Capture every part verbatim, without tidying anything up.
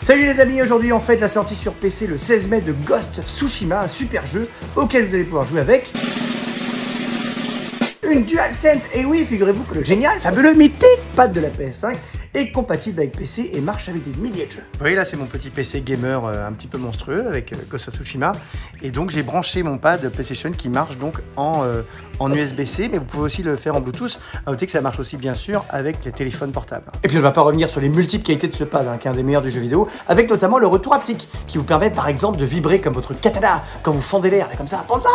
Salut les amis, aujourd'hui on fête la sortie sur P C le seize mai de Ghost of Tsushima, un super jeu auquel vous allez pouvoir jouer avec une DualSense. Et oui, figurez-vous que le génial, fabuleux, mythique pad de la P S cinq est compatible avec P C et marche avec des milliers de jeux. Vous voyez là, c'est mon petit P C gamer euh, un petit peu monstrueux avec euh, Ghost of Tsushima. Et donc j'ai branché mon pad PlayStation qui marche donc en, euh, en U S B C, mais vous pouvez aussi le faire en Bluetooth. À noter que ça marche aussi bien sûr avec les téléphones portables. Et puis on ne va pas revenir sur les multiples qualités de ce pad, hein, qui est un des meilleurs du jeu vidéo, avec notamment le retour haptique, qui vous permet par exemple de vibrer comme votre katana quand vous fendez l'air, comme ça, banzai.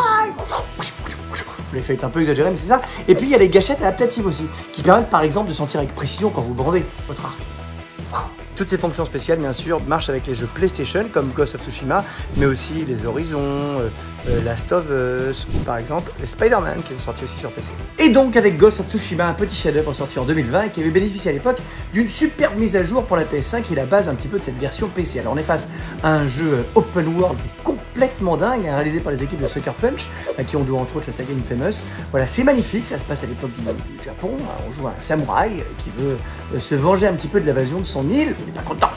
L'effet est un peu exagéré, mais c'est ça. Et puis il y a les gâchettes adaptatives aussi, qui permettent par exemple de sentir avec précision quand vous brandez votre arc. Toutes ces fonctions spéciales, bien sûr, marchent avec les jeux PlayStation, comme Ghost of Tsushima, mais aussi les Horizon, euh, euh, Last of Us, ou par exemple les Spider-Man, qui sont sortis aussi sur P C. Et donc, avec Ghost of Tsushima, un petit chef-d'œuvre sorti en deux mille vingt, et qui avait bénéficié à l'époque d'une superbe mise à jour pour la P S cinq, qui est la base un petit peu de cette version P C. Alors, on est face à un jeu open world complètement dingue, hein, réalisé par les équipes de Sucker Punch, à qui on doit entre autres la saga Infamous. Voilà, c'est magnifique, ça se passe à l'époque du, du Japon. On joue un samouraï qui veut euh, se venger un petit peu de l'invasion de son île. Il est pas content.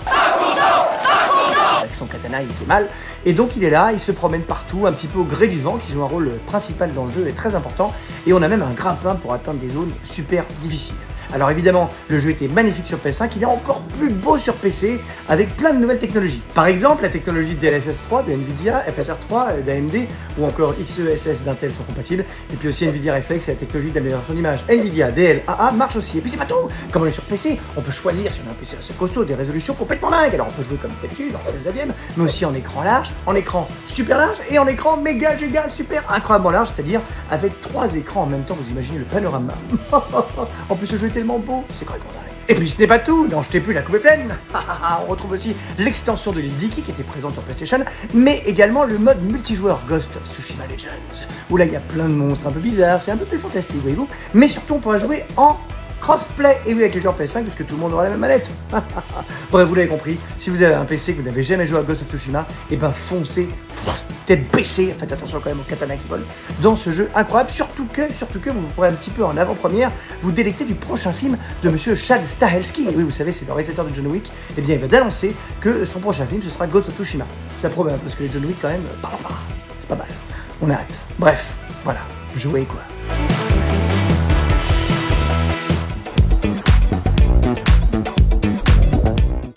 Avec son katana, il fait mal. Et donc il est là, il se promène partout, un petit peu au gré du vent, qui joue un rôle principal dans le jeu et très important. Et on a même un grimpin pour atteindre des zones super difficiles. Alors évidemment, le jeu était magnifique sur P S cinq, il est encore plus beau sur P C avec plein de nouvelles technologies. Par exemple, la technologie D L S S trois de Nvidia, F S R trois d'A M D ou encore X E S S d'Intel sont compatibles. Et puis aussi Nvidia Reflex et la technologie d'amélioration d'image Nvidia D L A A marche aussi. Et puis c'est pas tout, comme on est sur P C, on peut choisir, si on a un P C assez costaud, des résolutions complètement dingues. Alors on peut jouer comme d'habitude en seize neuvième, mais aussi en écran large, en écran super large et en écran méga giga super incroyablement large, c'est-à-dire avec trois écrans en même temps. Vous imaginez le panorama. En plus, le jeu est tellement beau, c'est complètement dingue. Et puis ce n'est pas tout, n'en jetez plus, la coupe est pleine. On retrouve aussi l'extension de l'île d'Iki qui était présente sur PlayStation, mais également le mode multijoueur Ghost of Tsushima Legends, où là il y a plein de monstres un peu bizarres, c'est un peu plus fantastique, voyez-vous. Mais surtout on pourra jouer en crossplay, et oui, avec les joueurs P S cinq, parce que tout le monde aura la même manette. Bref, vous l'avez compris, si vous avez un P C que vous n'avez jamais joué à Ghost of Tsushima, et ben foncez, tête baissée, faites attention quand même aux katanas qui volent, dans ce jeu incroyable, surtout que, surtout que vous pourrez un petit peu en avant-première vous délecter du prochain film de monsieur Chad Stahelski. Et oui, vous savez, c'est le réalisateur de John Wick. Et bien, il va d'annoncer que son prochain film, ce sera Ghost of Tsushima. Ça promet, parce que les John Wick, quand même, c'est pas mal. On a hâte. Bref, voilà, jouez quoi.